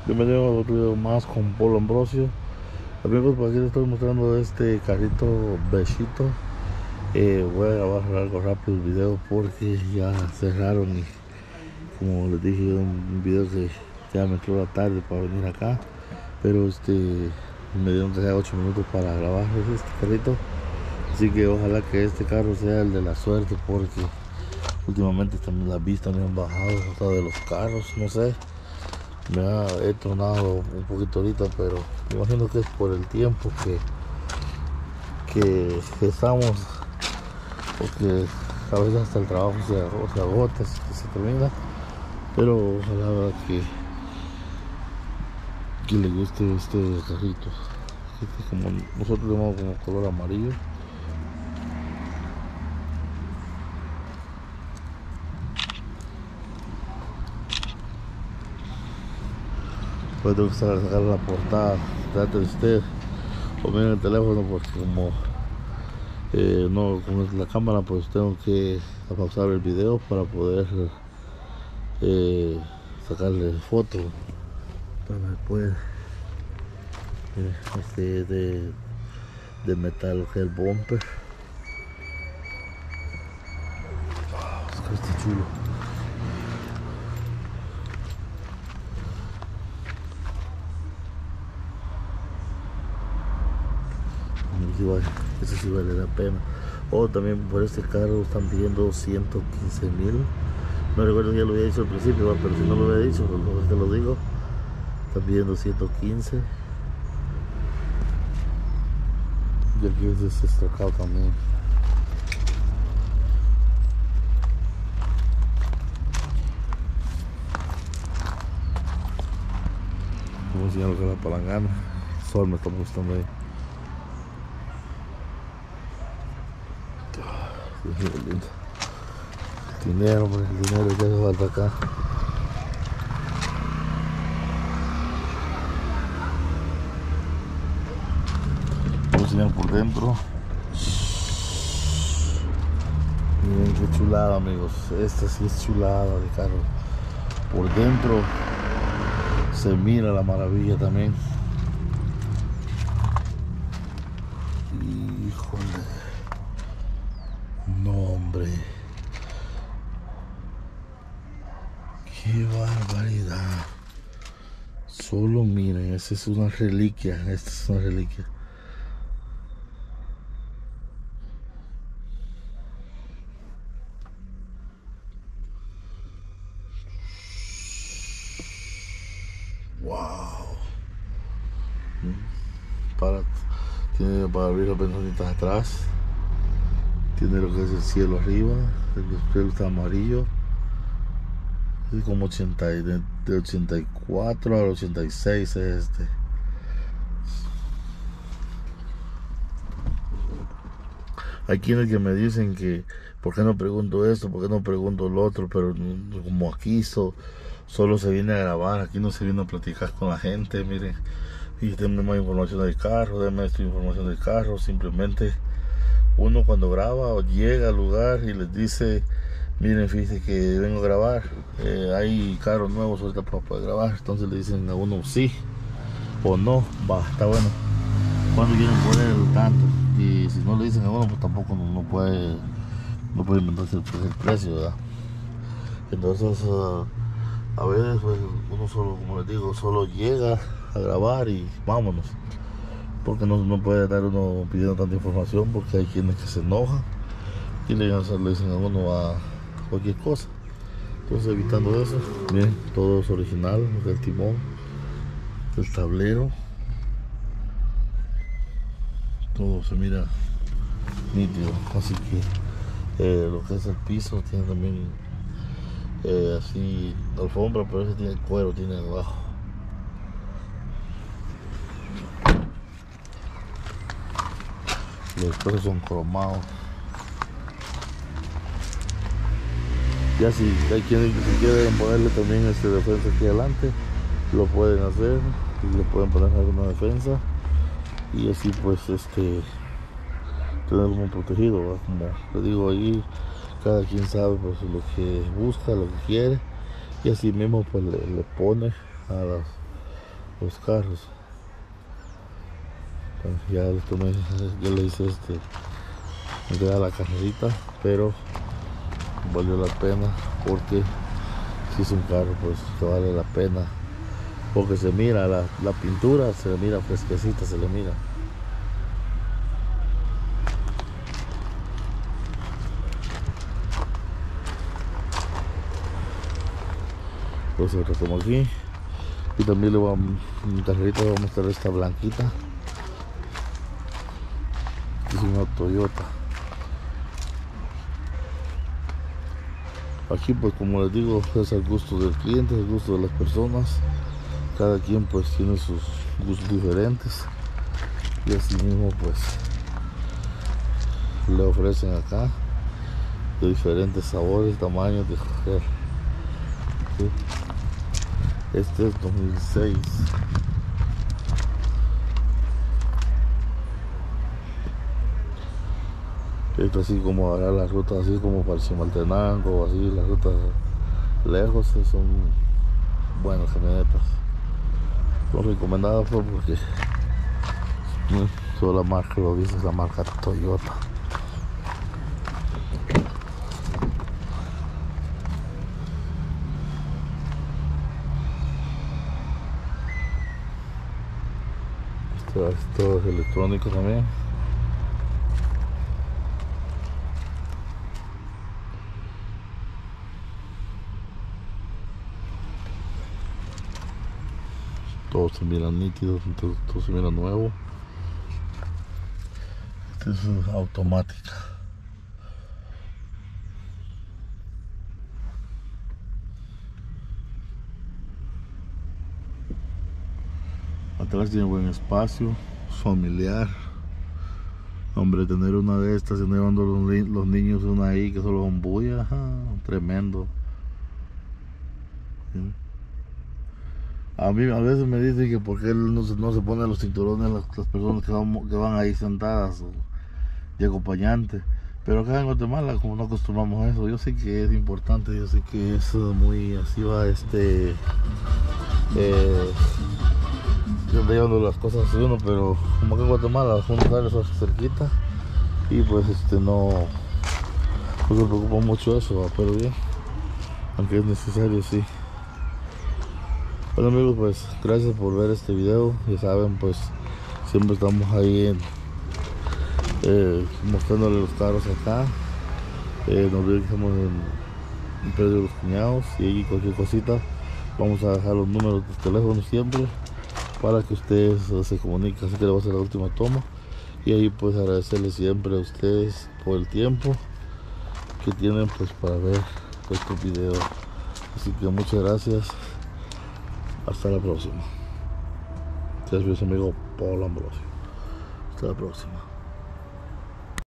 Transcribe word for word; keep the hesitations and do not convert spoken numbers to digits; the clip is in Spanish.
Bienvenido a otro video más con Polo Ambrosio. Amigos, por aquí les estoy mostrando este carrito Bechito. eh, Voy a grabar algo rápido el video porque ya cerraron y como les dije, un video que ya me entró la tarde para venir acá, pero este me dieron que sea ocho minutos para grabar este carrito. Así que ojalá que este carro sea el de la suerte, porque últimamente también las vistas me han bajado, o sea, de los carros, no sé. Me ha he tronado un poquito ahorita, pero me imagino que es por el tiempo que, que, que estamos, porque a veces hasta el trabajo se agota, se, agota, se, se termina, pero ojalá que, que le guste este carrito. Este, como nosotros le llamamos como color amarillo. Pues tengo que sacar, sacar la portada delante de usted o miren el teléfono, porque como eh, no con la cámara, pues tengo que pausar el video para poder eh, sacarle foto para después. Mire, este es de, de metal, que es el bumper. Es que está chulo. Si vale, eso sí vale la pena. O oh, también por este carro están pidiendo ciento quince mil. No recuerdo si ya lo había dicho al principio, pero si no lo había dicho, te lo digo. Están pidiendo ciento quince. Y aquí es desestracado también. Vamos a enseñar lo que es la palangana. El sol me está gustando ahí. Dios lindo. Dinero, hombre, el dinero ya se falta acá. Vamos a enseñar por dentro. Miren qué chulada, amigos. Esta sí es chulada de carro. Por dentro se mira la maravilla también. Híjole. No, hombre. Qué barbaridad. Solo miren, esta es una reliquia. Esta es una reliquia. Wow. Para, tiene para abrir las ventanitas atrás. Tiene lo que es el cielo arriba. El cielo está amarillo. Es como ochenta, de, de ochenta y cuatro al ochenta y seis es este. Hay quienes que me dicen que por qué no pregunto esto, por qué no pregunto lo otro, pero como aquí so, solo se viene a grabar, aquí no se viene a platicar con la gente. Miren, y denme más información del carro, denme esta información del carro. Simplemente uno cuando graba o llega al lugar y les dice: miren, fíjense que vengo a grabar, eh, hay carros nuevos ahorita para poder grabar. Entonces le dicen a uno sí o no, va, está bueno. Cuando quieren poner el tanto, y si no le dicen a uno, pues tampoco no, no puede no puede inventarse el, el precio, ¿verdad? Entonces uh, a veces pues, uno solo, como les digo, solo llega a grabar y vámonos, porque no, no puede dar uno pidiendo tanta información, porque hay quienes que se enojan y le, le dicen a uno a cualquier cosa. Entonces, evitando eso, miren, todo es original, el timón, el tablero, todo se mira nítido. Así que eh, lo que es el piso tiene también eh, así alfombra, pero ese tiene cuero, tiene abajo. Los espejos son cromados. Ya si hay quienes si quieren ponerle también este defensa aquí adelante, lo pueden hacer y le pueden poner alguna defensa, y así pues este tener como protegido, ¿verdad? Como le digo, ahí cada quien sabe pues lo que busca, lo que quiere, y así mismo pues le, le pone a las los carros. Bueno, ya, esto me, ya le hice este, me queda la carrerita, pero valió la pena porque si es un carro pues que vale la pena, porque se mira la, la pintura, se le mira fresquecita, se le mira. Entonces retomo aquí y también le voy a mi carrerita, le voy a mostrar esta blanquita. Es una Toyota. Aquí pues como les digo, es el gusto del cliente, el gusto de las personas. Cada quien pues tiene sus gustos diferentes y así mismo pues le ofrecen acá de diferentes sabores, tamaños de escoger. ¿Sí? Este es dos mil seis. Esto así como ahora las rutas así como para Chimaltenango, así las rutas lejos son buenas camionetas. Son recomendadas pues, porque ¿no? Solo la marca lo dice, es la marca Toyota. Esto, esto es electrónico también. Todo se mira nítido, todo, todo se mira nuevo. Esta es automática. Atrás tiene buen espacio, familiar. Hombre, tener una de estas, tener los, los niños una ahí que solo son bulla, ajá, tremendo. ¿Sí? A mí a veces me dicen que por qué no se, no se ponen los cinturones las, las personas que van, que van ahí sentadas o de acompañante. Pero acá en Guatemala como no acostumbramos a eso, yo sé que es importante, yo sé que es muy así va este eh, yo llevando las cosas así uno, pero como acá en Guatemala uno sale eso cerquita y pues este no, no se preocupa mucho eso, pero bien, aunque es necesario sí. Bueno amigos, pues gracias por ver este video. Ya saben, pues siempre estamos ahí en, eh, mostrándole los carros acá. Eh, no olviden que estamos en, en Pedro de los Cuñados y ahí cualquier cosita vamos a dejar los números de teléfono siempre para que ustedes uh, se comuniquen. Así que le voy a hacer la última toma y ahí pues agradecerles siempre a ustedes por el tiempo que tienen pues para ver estos videos. Así que muchas gracias. Hasta la próxima. Este es mi amigo Paul Ambrosio. Hasta la próxima.